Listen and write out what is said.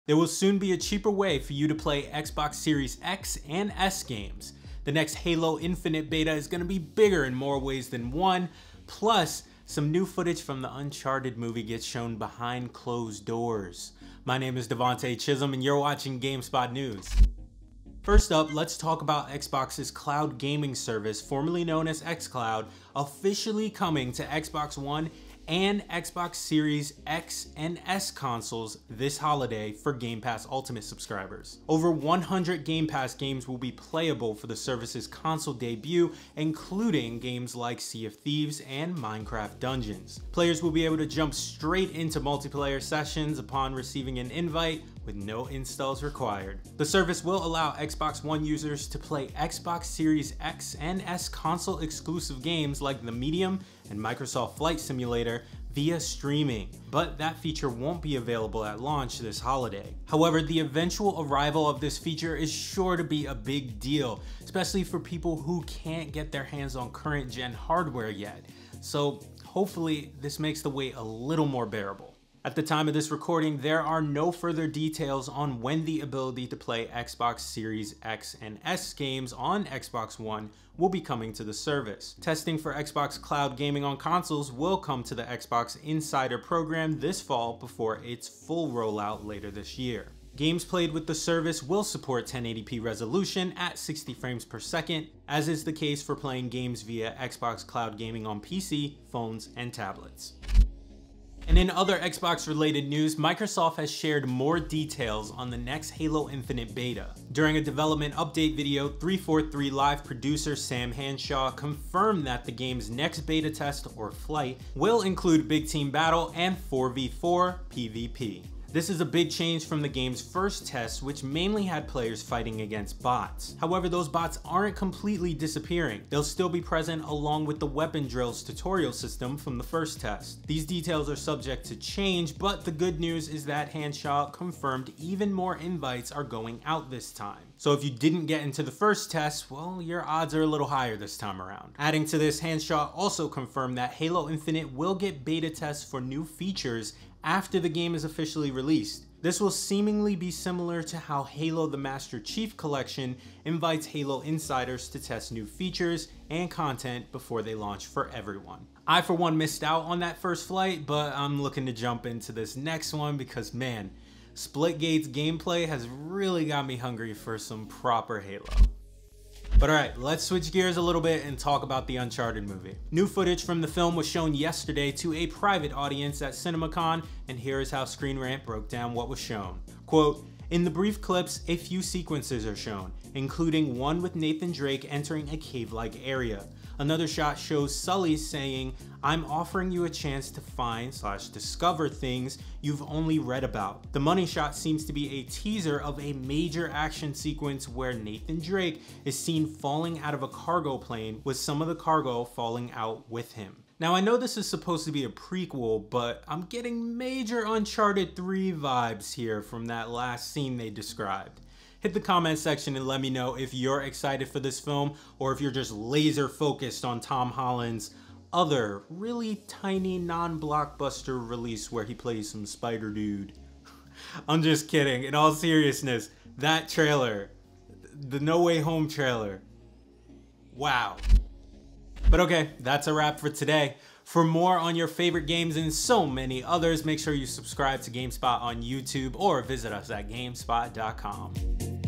There will soon be a cheaper way for you to play Xbox Series X and S games. The next Halo Infinite beta is going to be bigger in more ways than one, plus some new footage from the Uncharted movie gets shown behind closed doors. My name is Devontae Chisholm and you're watching GameSpot News. First up, let's talk about Xbox's cloud gaming service, formerly known as xCloud, officially coming to Xbox One and Xbox Series X and S consoles this holiday for Game Pass Ultimate subscribers. Over 100 Game Pass games will be playable for the service's console debut, including games like Sea of Thieves and Minecraft Dungeons. Players will be able to jump straight into multiplayer sessions upon receiving an invite with no installs required. The service will allow Xbox One users to play Xbox Series X and S console exclusive games like The Medium and Microsoft Flight Simulator via streaming, but that feature won't be available at launch this holiday. However, the eventual arrival of this feature is sure to be a big deal, especially for people who can't get their hands on current gen hardware yet. So hopefully this makes the wait a little more bearable. At the time of this recording, there are no further details on when the ability to play Xbox Series X and S games on Xbox One will be coming to the service. Testing for Xbox Cloud Gaming on consoles will come to the Xbox Insider program this fall before its full rollout later this year. Games played with the service will support 1080p resolution at 60 frames per second, as is the case for playing games via Xbox Cloud Gaming on PC, phones, and tablets. And in other Xbox related news, Microsoft has shared more details on the next Halo Infinite beta. During a development update video, 343 Live producer Sam Hanshaw confirmed that the game's next beta test or flight will include Big Team Battle and 4v4 PvP. This is a big change from the game's first test, which mainly had players fighting against bots. However, those bots aren't completely disappearing. They'll still be present along with the weapon drills tutorial system from the first test. These details are subject to change, but the good news is that Hanshaw confirmed even more invites are going out this time. So if you didn't get into the first test, well, your odds are a little higher this time around. Adding to this, Hanshaw also confirmed that Halo Infinite will get beta tests for new features after the game is officially released. This will seemingly be similar to how Halo the Master Chief Collection invites Halo insiders to test new features and content before they launch for everyone. I for one missed out on that first flight, but I'm looking to jump into this next one because man, Splitgate's gameplay has really got me hungry for some proper Halo. But alright, let's switch gears a little bit and talk about the Uncharted movie. New footage from the film was shown yesterday to a private audience at CinemaCon, and here is how Screen Rant broke down what was shown. Quote, "In the brief clips, a few sequences are shown, including one with Nathan Drake entering a cave-like area. Another shot shows Sully saying, 'I'm offering you a chance to find/discover things you've only read about.' The money shot seems to be a teaser of a major action sequence where Nathan Drake is seen falling out of a cargo plane with some of the cargo falling out with him." Now I know this is supposed to be a prequel, but I'm getting major Uncharted 3 vibes here from that last scene they described. Hit the comment section and let me know if you're excited for this film or if you're just laser focused on Tom Holland's other really tiny non-blockbuster release where he plays some spider dude. I'm just kidding. In all seriousness, that trailer, the No Way Home trailer, wow. But okay, that's a wrap for today. For more on your favorite games and so many others, make sure you subscribe to GameSpot on YouTube or visit us at GameSpot.com.